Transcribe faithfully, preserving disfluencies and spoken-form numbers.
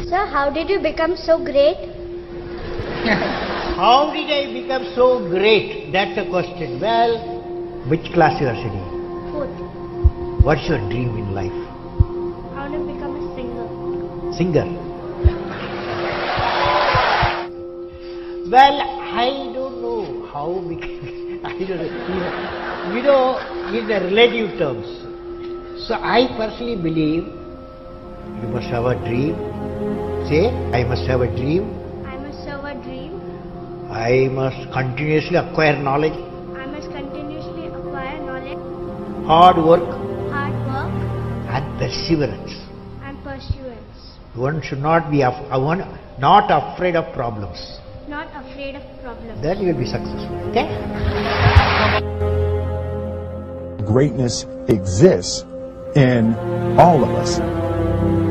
Sir, how did you become so great? How did I become so great? That's the question. Well, which class you are studying? Fourth. What's your dream in life? I want to become a singer. Singer. Well, I don't know how we can, I don't know. You know, in the relative terms. So I personally believe you must have a dream. Say, I must have a dream. I must have a dream. I must continuously acquire knowledge. I must continuously acquire knowledge. Hard work. Hard work. And perseverance. And pursuance. One should not be af- uh, one, not afraid of problems. Not afraid of problems. Then you will be successful. Okay? Greatness exists in all of us.